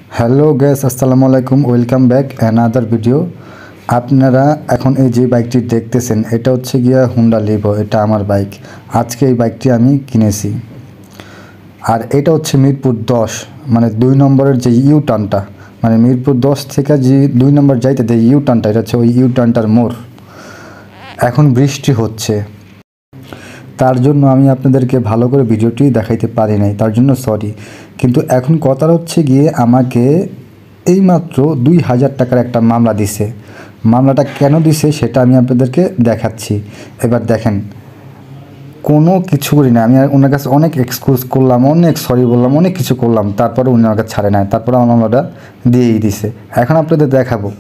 Hello gas, আসসালামু আলাইকুম, welcome back another video. আপনারা এখন এই যে বাইকটি দেখতেছেন এটা হচ্ছে গিয়া হুন্ডা লিভো। এটা আমার বাইক। আজকে এই বাইকটি আমি কিনেছি। আর এটা হচ্ছে মিরপুর 10, মানে 2 নম্বরের যে ইউ টার্নটা, মানে মিরপুর 10 থেকে যে 2 নম্বর যাইতে যে ইউ টার্নটা, এটা হচ্ছে ওই ইউ টার্নটার মোড়। এখন বৃষ্টি হচ্ছে, তার জন্য আমি আপনাদেরকে ভালো করে ভিডিওটি দেখাইতে পারি নাই, তার জন্য সরি। কিন্তু এখন কথা হচ্ছে গিয়ে আমাকে এইমাত্র 2000 টাকার একটা মামলা দিছে। মামলাটা কেন দিছে সেটা আমি আপনাদেরকে দেখাচ্ছি। এবার দেখেন, কোনো কিছু করি না আমি, ওনার কাছে অনেক এক্সকিউজ করলাম, অনেক সরি বললাম, অনেক কিছু করলাম, তারপরে উনি আমাকে ছাড়ে নাই, তারপরে আমার মামলাটা দিয়েই দিছে। এখন আপনাদের দেখাবো।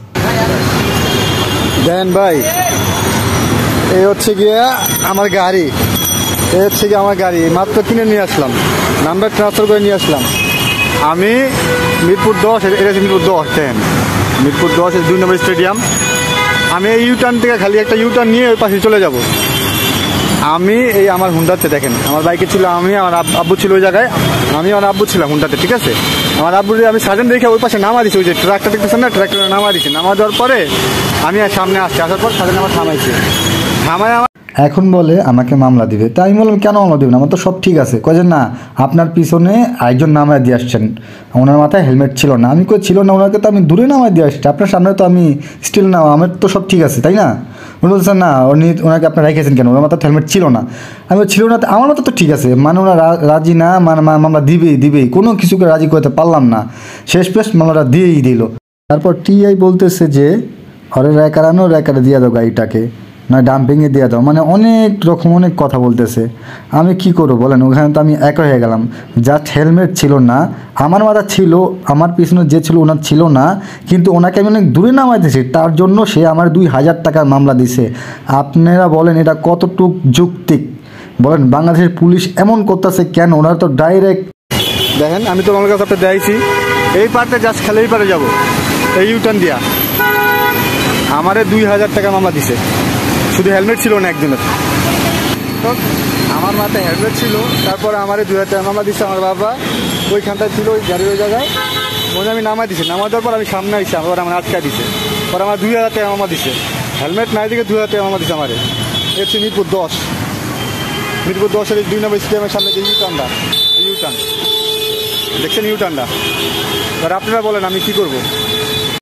দেন ভাই, এই হচ্ছে গিয়া আমার গাড়ি, এই হচ্ছে গিয়ে আমার গাড়ি মাত্র কিনে নিয়ে আসলাম, নাম্বার ট্রান্সফার করে নিয়ে আসলাম আমি। মিরপুর 10, এটা হচ্ছে মিরপুর 10, দেন মিরপুর 10 2 নম্বর স্টেডিয়াম। আমি এই ইউটার্ন থেকে খালি একটা ইউটার্ন নিয়ে ওই পাশে চলে যাব। আমি এই আমার হুন্ডাতে, দেখেন আমার বাইকে ছিল আমি, আমার আব্বু ছিল ওই জায়গায়, আমি আমার আব্বু ছিলাম হুন্ডাতে, ঠিক আছে। আমার আব্বু আমি সাজেন দেখে ওই পাশে নামা দিচ্ছি, ওই যে ট্রাকটা দেখতেছেন না, ট্রাকটা নামা দিচ্ছি। নামা দেওয়ার পরে আমি আর সামনে আসছি, আসার পর সাজেন আমার থামাইছে, থামায় আমার এখন বলে আমাকে মামলা দিবে। তাই আমি বললাম কেন মামলা দেবেন, আমার তো সব ঠিক আছে। কয়ে যে না, আপনার পিছনে একজন নামায় দিয়ে আসছেন, ওনার মাথায় হেলমেট ছিল না। আমি কই ছিল না, ওনাকে তো আমি দূরে নামায় দিয়ে আসছি, আপনার সামনে তো আমি স্টিল না, আমার তো সব ঠিক আছে, তাই না? উনি বলছেন না, ওনাকে আপনার রেখেছেন কেন, ওনার মাথায় হেলমেট ছিল না। আমি ছিল না, আমার মাথা তো ঠিক আছে, মানে ওনারা রাজি না, মানে মামলা দিবেই, কোনো কিছুকে রাজি করতে পারলাম না। শেষ পেশ মামলাটা দিয়েই দিল। তারপর টিআই বলতেছে যে ওরে র্যাকারে দিয়ে দাও গাড়িটাকে, না ডাম্পিংয়ে দিয়ে দাও, মানে অনেক রকম অনেক কথা বলতেছে। আমি কি করবো বলেন, ওখানে তো আমি এক হয়ে গেলাম। জাস্ট হেলমেট ছিল না, আমার মাথা ছিল, আমার পিছনে যে ছিল ওনার ছিল না, কিন্তু ওনাকে আমি অনেক দূরে নামাইতেছি, তার জন্য সে আমার 2000 টাকার মামলা দিছে। আপনারা বলেন এটা কতটুক যৌক্তিক? বলেন বাংলাদেশের পুলিশ এমন করতেছে কেন? ওনারা তো ডাইরেক্ট, দেখেন আমি তো আমার কাছে আপনার দেখাইছি, এই পার্টে জাস্ট খেলে এই পারে যাবো, এই ইউটার্ন দিয়া আমারে 2000 টাকা মামলা দিছে। শুধু হেলমেট ছিল না একজনের, তো আমার মাথায় হেলমেট ছিল, তারপরে আমারে 2000 টাকা মামলা দিচ্ছে। আমার বাবা ওইখানটায় ছিল, ওই গাড়ির ওই জায়গায়, মনে আমি নামাই দিছি। নামা দেওয়ার পর আমি সামনে আসছি, আবার আমার আটকা দিছে, পরে আমার 2000 টাকা মামলা দিছে। হেলমেট নাই দিকে 2000 টাকা মামলা দিছে আমারে। এ হচ্ছে মিরপুর 10, মিরপুর 10-এর 2 নম্বর স্টেডিয়ামের সামনে যে ইউটার্নটা, ইউটার্ন দেখছেন, ইউটার্নটা। এবার আপনারা বলেন আমি কি করবো?